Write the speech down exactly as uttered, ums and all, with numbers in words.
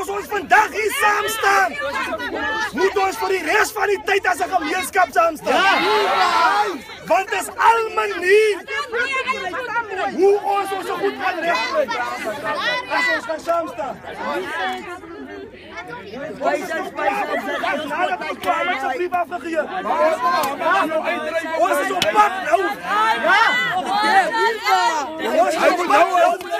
as ons vandag hier saam staan, moet ons vir die rest van die tyd as 'n gemeenskap saam staan. Want dit is al manier hoe ons ons so goed kan regkry as ons kan saam staan. Ons is op pad nou. Ja. Ons is op pad nou.